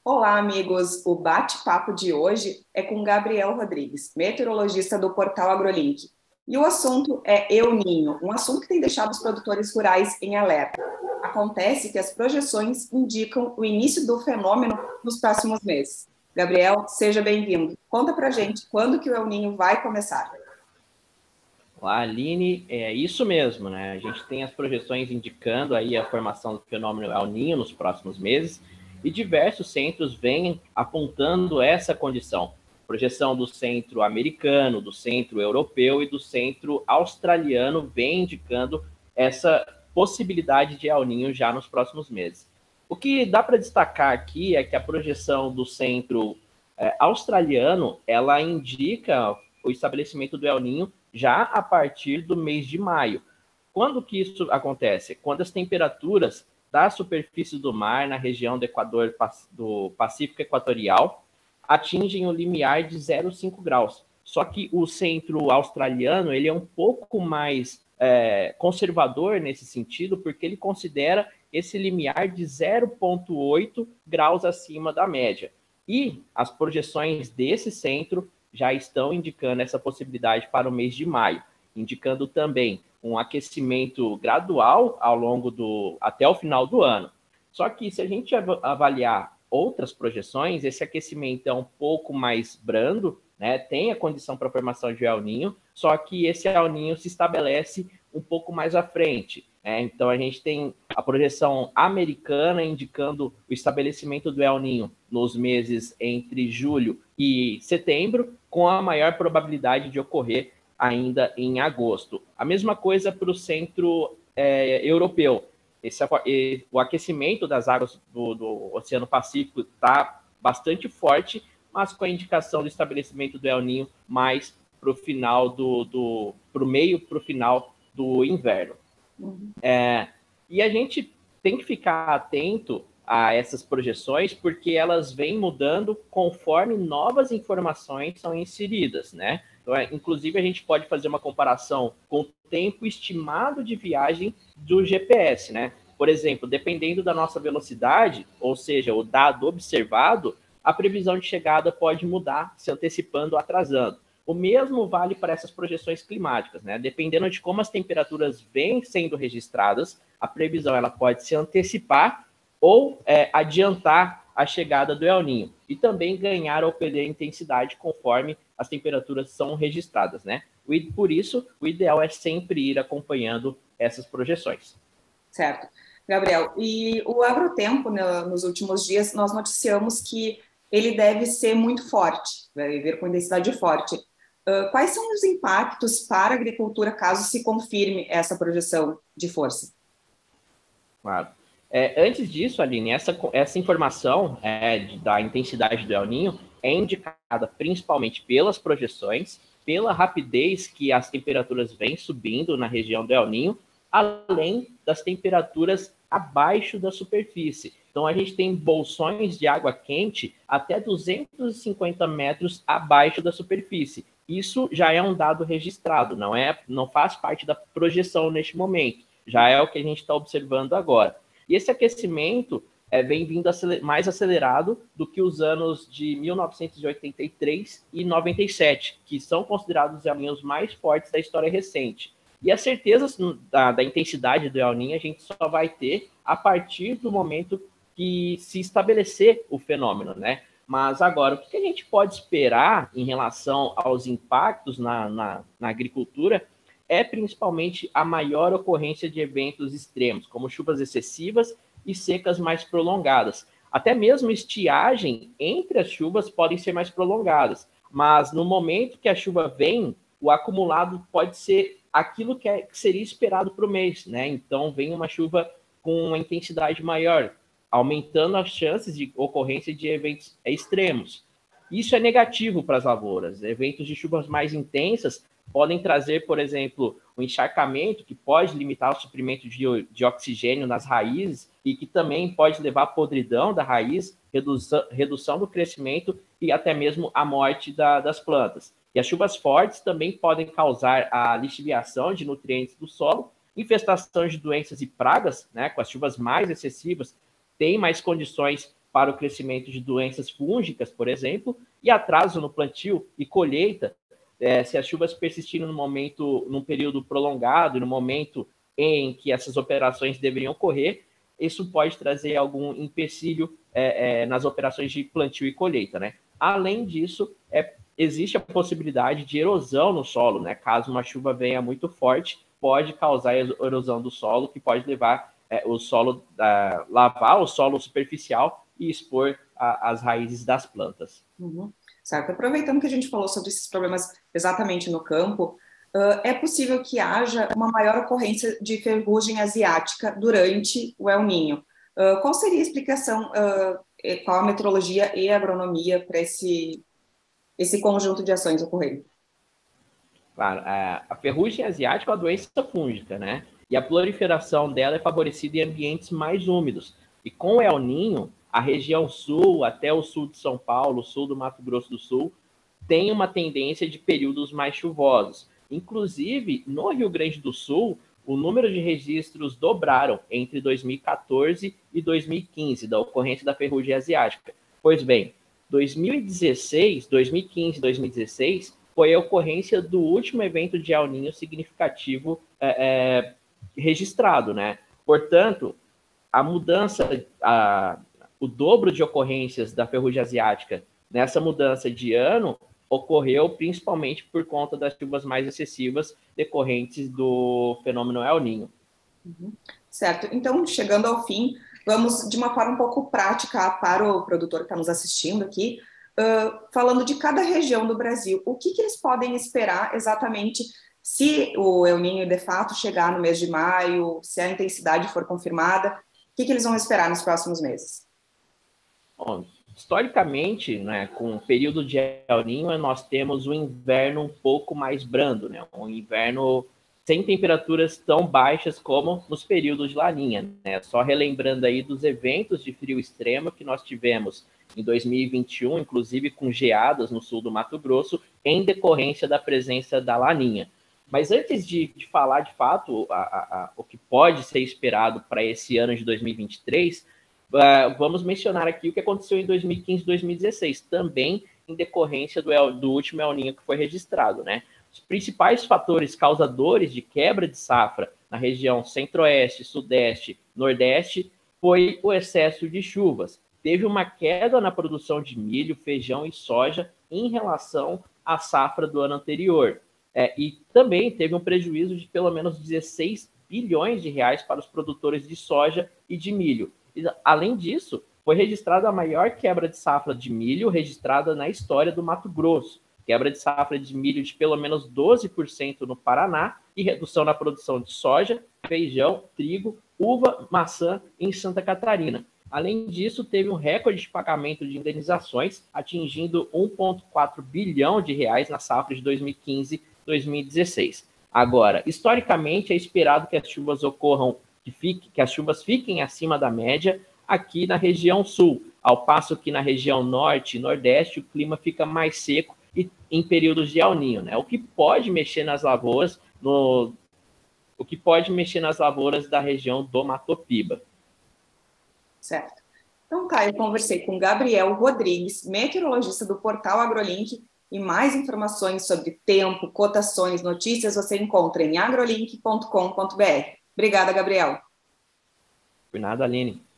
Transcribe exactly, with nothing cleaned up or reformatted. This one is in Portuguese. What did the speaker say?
Olá, amigos! O bate-papo de hoje é com Gabriel Rodrigues, meteorologista do portal AgroLink. E o assunto é El Ninho, um assunto que tem deixado os produtores rurais em alerta. Acontece que as projeções indicam o início do fenômeno nos próximos meses. Gabriel, seja bem-vindo. Conta pra gente quando que o El Ninho vai começar. Olá, Aline, é isso mesmo, né? A gente tem as projeções indicando aí a formação do fenômeno El Niño nos próximos meses e diversos centros vêm apontando essa condição. Projeção do centro americano, do centro europeu e do centro australiano vem indicando essa possibilidade de El Niño já nos próximos meses. O que dá para destacar aqui é que a projeção do centro é, australiano, ela indica o estabelecimento do El Niño já a partir do mês de maio. Quando que isso acontece? Quando as temperaturas da superfície do mar na região do Equador do Pacífico Equatorial atingem o limiar de zero vírgula cinco graus. Só que o centro australiano ele é um pouco mais é, conservador nesse sentido, porque ele considera esse limiar de zero vírgula oito graus acima da média. E as projeções desse centro já estão indicando essa possibilidade para o mês de maio, indicando também um aquecimento gradual ao longo do até o final do ano. Só que se a gente avaliar outras projeções, esse aquecimento é um pouco mais brando, né? Tem a condição para a formação de El Niño, só que esse El Niño se estabelece um pouco mais à frente. Né? Então a gente tem a projeção americana indicando o estabelecimento do El Niño nos meses entre julho e setembro, com a maior probabilidade de ocorrer ainda em agosto. A mesma coisa para o centro é, europeu. Esse, o aquecimento das águas do, do Oceano Pacífico está bastante forte, mas com a indicação do estabelecimento do El Niño mais para o final do, do para o meio para o final do inverno. Uhum. É, e a gente tem que ficar atento a essas projeções, porque elas vêm mudando conforme novas informações são inseridas, né? Então, é, inclusive, a gente pode fazer uma comparação com o tempo estimado de viagem do G P S, né? Por exemplo, dependendo da nossa velocidade, ou seja, o dado observado, a previsão de chegada pode mudar, se antecipando ou atrasando. O mesmo vale para essas projeções climáticas, né? Dependendo de como as temperaturas vêm sendo registradas, a previsão ela pode se antecipar ou é, adiantar a chegada do El Niño e também ganhar ou perder intensidade conforme as temperaturas são registradas, né? Por isso, o ideal é sempre ir acompanhando essas projeções. Certo. Gabriel, e o Agrotempo, né, nos últimos dias, nós noticiamos que ele deve ser muito forte, vai vir com intensidade forte. Uh, quais são os impactos para a agricultura caso se confirme essa projeção de força? Claro. É, antes disso, Aline, essa, essa informação é, de, da intensidade do El Niño é indicada principalmente pelas projeções, pela rapidez que as temperaturas vêm subindo na região do El Niño, além das temperaturas abaixo da superfície. Então, a gente tem bolsões de água quente até duzentos e cinquenta metros abaixo da superfície. Isso já é um dado registrado, não, é, não faz parte da projeção neste momento, já é o que a gente está observando agora. E esse aquecimento é, vem vindo aceler- mais acelerado do que os anos de mil novecentos e oitenta e três e noventa e sete, que são considerados os El Niños mais fortes da história recente. E as certezas da, da intensidade do El Niño a gente só vai ter a partir do momento que se estabelecer o fenômeno, né? Mas agora, o que a gente pode esperar em relação aos impactos na, na, na agricultura é principalmente a maior ocorrência de eventos extremos, como chuvas excessivas e secas mais prolongadas. Até mesmo estiagem entre as chuvas podem ser mais prolongadas, mas no momento que a chuva vem, o acumulado pode ser aquilo que, é, que seria esperado para o mês, né? Então, vem uma chuva com uma intensidade maior, aumentando as chances de ocorrência de eventos extremos. Isso é negativo para as lavouras. Eventos de chuvas mais intensas podem trazer, por exemplo, um encharcamento que pode limitar o suprimento de, de oxigênio nas raízes e que também pode levar à podridão da raiz, redução, redução do crescimento e até mesmo a morte da, das plantas. E as chuvas fortes também podem causar a lixiviação de nutrientes do solo, infestação de doenças e pragas, né? Com as chuvas mais excessivas, tem mais condições para o crescimento de doenças fúngicas, por exemplo, e atraso no plantio e colheita, é, se as chuvas persistirem no momento, num período prolongado, no momento em que essas operações deveriam ocorrer, isso pode trazer algum empecilho é, é, nas operações de plantio e colheita, né? Além disso, é, existe a possibilidade de erosão no solo, né? Caso uma chuva venha muito forte, pode causar erosão do solo, que pode levar é, o solo, a, lavar o solo superficial e expor a, as raízes das plantas. Uhum. Certo. Aproveitando que a gente falou sobre esses problemas exatamente no campo, uh, é possível que haja uma maior ocorrência de ferrugem asiática durante o El Niño. Uh, qual seria a explicação, uh, qual a meteorologia e a agronomia para esse, esse conjunto de ações ocorrerem? Claro, a ferrugem asiática é uma doença fúngica, né? E a proliferação dela é favorecida em ambientes mais úmidos. E com o El Niño, a região sul, até o sul de São Paulo, sul do Mato Grosso do Sul, tem uma tendência de períodos mais chuvosos. Inclusive, no Rio Grande do Sul, o número de registros dobraram entre dois mil e quatorze e dois mil e quinze, da ocorrência da ferrugem asiática. Pois bem, dois mil e dezesseis, dois mil e quinze e dois mil e dezesseis foi a ocorrência do último evento de El Niño significativo é, é, registrado, né? Portanto, a mudança, a, o dobro de ocorrências da ferrugem asiática nessa mudança de ano ocorreu principalmente por conta das chuvas mais excessivas decorrentes do fenômeno El Niño. Uhum. Certo. Então, chegando ao fim, vamos de uma forma um pouco prática para o produtor que está nos assistindo aqui, uh, falando de cada região do Brasil. O que, que eles podem esperar exatamente se o El Niño de fato chegar no mês de maio, se a intensidade for confirmada, o que, que eles vão esperar nos próximos meses? Bom, historicamente, né, com o período de El Niño, nós temos um inverno um pouco mais brando, né, um inverno sem temperaturas tão baixas como nos períodos de Laninha, né? Só relembrando aí dos eventos de frio extremo que nós tivemos em dois mil e vinte e um, inclusive com geadas no sul do Mato Grosso, em decorrência da presença da Laninha. Mas antes de, de falar de fato a, a, a, o que pode ser esperado para esse ano de dois mil e vinte e três, uh, vamos mencionar aqui o que aconteceu em dois mil e quinze e dois mil e dezesseis, também em decorrência do, El, do último El Niño que foi registrado, né? Os principais fatores causadores de quebra de safra na região centro-oeste, sudeste, nordeste foi o excesso de chuvas. Teve uma queda na produção de milho, feijão e soja em relação à safra do ano anterior. É, e também teve um prejuízo de pelo menos dezesseis bilhões de reais para os produtores de soja e de milho. E, além disso, foi registrada a maior quebra de safra de milho registrada na história do Mato Grosso. Quebra de safra de milho de pelo menos doze por cento no Paraná e redução na produção de soja, feijão, trigo, uva, maçã em Santa Catarina. Além disso, teve um recorde de pagamento de indenizações, atingindo um vírgula quatro bilhão de reais na safra de dois mil e quinze e dois mil e dezesseis. Agora, historicamente, é esperado que as chuvas ocorram, que, fique, que as chuvas fiquem acima da média aqui na região sul, ao passo que na região norte e nordeste o clima fica mais seco e em períodos de El Niño, né? O que pode mexer nas lavouras, no, o que pode mexer nas lavouras da região do Mato Piba. Certo. Então tá, eu conversei com Gabriel Rodrigues, meteorologista do portal AgroLink, e mais informações sobre tempo, cotações, notícias você encontra em agrolink ponto com ponto br. Obrigada, Gabriel. Por nada, Aline.